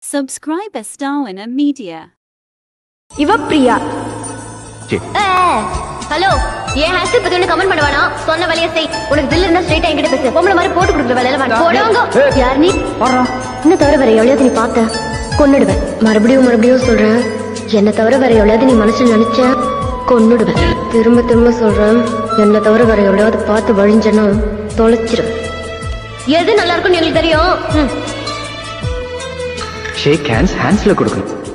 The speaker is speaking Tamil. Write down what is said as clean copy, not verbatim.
Subscribe Estarwinner Media. இவ பிரியா. ஹலோ, ஏன் ஹேஷ்டேக் பத்தி ஒண்ணு கமெண்ட் பண்ணுவானா? சொன்ன வேலையை செய். உனக்கு தில் இருந்தா ஸ்ட்ரைட்டா என்கிட்ட பேசு. பொம்பளை மாதிரி போட்டு கொடுக்குற வேலையில வேண்டாம். போடுவாங்க. யார் நீ? என்ன தவிர வேற எவ்வளவு நீ பார்த்த கொன்னுடுவேன். மறுபடியும் சொல்றேன், என்ன தவிர வேற எவ்வளவு நீ மனசுல நினைச்ச கொன்னுடுவேன். திரும்ப சொல்றேன், என்ன தவிர வேற எவ்வளவு பார்த்து வழிஞ்சனா தொலைச்சிருவேன். எது நல்லா இருக்கும்னு எங்களுக்கு தெரியும். ஷேக் ஹேண்ட்ஸ்ல கொடுக்கணும்.